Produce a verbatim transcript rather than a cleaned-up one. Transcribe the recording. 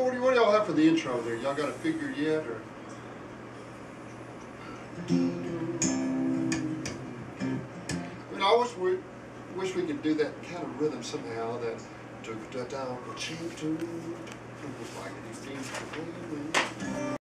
what do, what do y'all have for the intro there? Y'all got a figure yet, or? I mean, I wish we wish we could do that kind of rhythm somehow. That do da da cheap too. Like